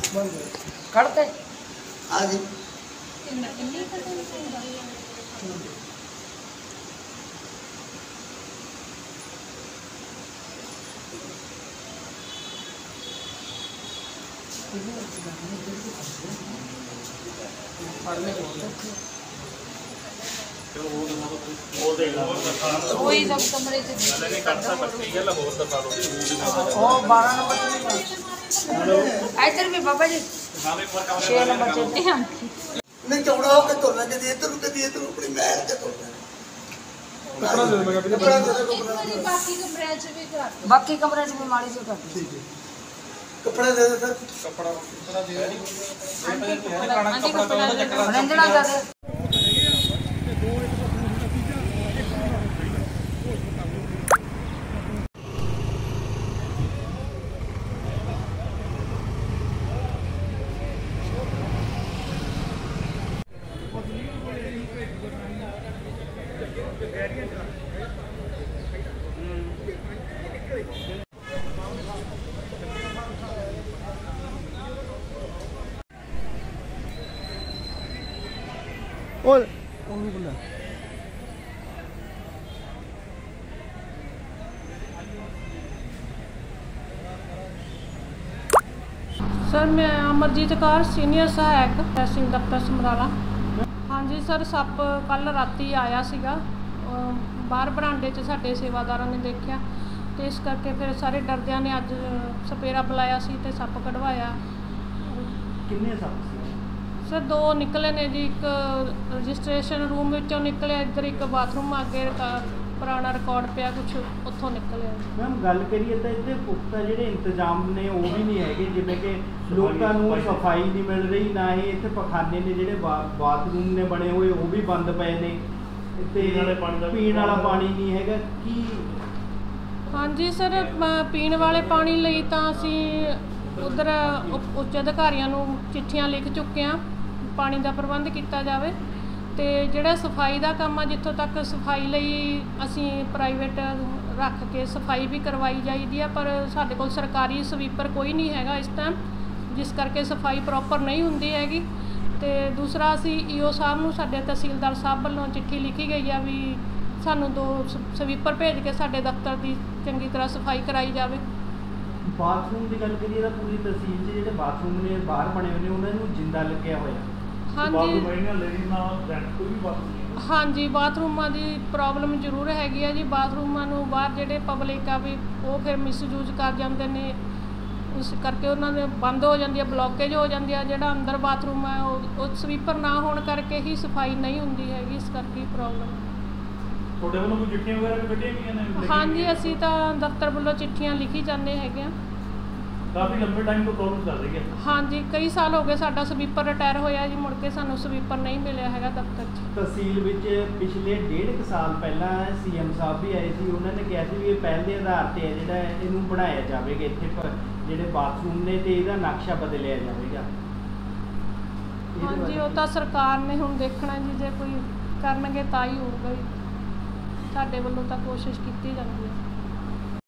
कड़ते हाँ जी वही सब कमरे से नहीं करता पर ठीक है लाहौर का सारो ओ 12 नंबर इधर भी बाबा जी 6 नंबर चलते हैं नहीं चौड़ा होकर तोड़ना के दिए तो अपनी महल के तोड़ना बाकी कमरे से भी माड़ी से कर ठीक है कपड़ा दे दे सर कपड़ा दे रंजना कर और सर मैं अमरजीत कौर सीनियर सहायक तहसील दफ्तर समराला। हाँ जी सर सੱਪ कल राती आया सीगा बाहर बरांडे 'ਚ ਸਾਡੇ ਸੇਵਾਦਾਰਾਂ ਨੇ देखा तो इस करके फिर सारे डरदिਆਂ ने अज सपेरा बुलाया सी ते सੱਪ कढ़वाया। किन्ने सੱਪ सर 2 निकले ने जी एक रजिस्ट्रेशन रूम विचों निकले इधर एक बाथरूम अगे पुराना रिकॉर्ड पिया कुछ उत्थों निकले। मैम गल करिए तो इतने पुख्ता जिहड़े इंतजाम ने वो भी नहीं है जिवें कि लोगों को सफाई नहीं मिल रही ना ही इत्थे पखाने ने जिहड़े बाथरूम ने बने हुए वो भी बंद पे ने ते पीण वाला पानी नहीं हैगा की। हाँ जी सर पीण वाले पानी लई तां असीं उधर उच्च अधिकारियों नूं चिट्ठियां लिख चुके हैं पानी का प्रबंध किया जाए तो जिहड़ा सफाई का काम आ जितों तक सफाई लई असीं प्राइवेट रख के सफाई भी करवाई जाइदी है पर साडे कोल सरकारी स्वीपर कोई नहीं हैगा इस टाइम जिस करके सफाई प्रॉपर नहीं हुंदी हैगी। तो दूसरा असीं ईओ साहब नूं साडे तहसीलदार साहब वालों चिट्ठी लिखी गई है भी सानूं 2 स्वीपर भेज के साडे दफ्तर की चंगी तरह सफाई कराई जाए। बाथरूम की गल करिए तो पूरी तहसील से जो बाथरूम ने बाहर बने हुए उन्होंने जिंदा लग्या होया। हाँ जी हाँ जी बाथरूमां की प्रॉब्लम जरूर हैगी है जी बाथरूमां नूं बाहर जिहड़े पब्लिक आ भी वो फिर मिसयूज कर जाते हैं उस करके उन्होंने बंद हो जाती है ब्लॉकेज हो जाती है जिहड़ा अंदर बाथरूम है वो स्वीपर ना होने करके ही सफाई नहीं होंदी हैगी इस करके प्रॉब्लम। हाँ जी असीं तां दफ्तर वालों चिट्ठियां लिखी जाते हैं काफ़ी लंबे टाइम तो प्रॉब्लम चल रही है। हाँ जी कई साल हो गए साडा स्वीपर रिटायर होया जी मुड़ के सानू स्वीपर नहीं मिलिया है दफ्तर तहसील विच पिछले 1.5 साल पहला सीएम साहब भी आए थे उन्होंने कहा कि ये पहल के आधार पर है जो इनू बनाया जाएगा इतने जोड़े बाथरूम ने तो यदा नक्शा बदलिया जाएगा। हाँ जी वो तो सरकार ने हुण देखना जी जो कोई करनगे तां ही होऊगा जी साडे वल्लों तां कोशिश की जाती है।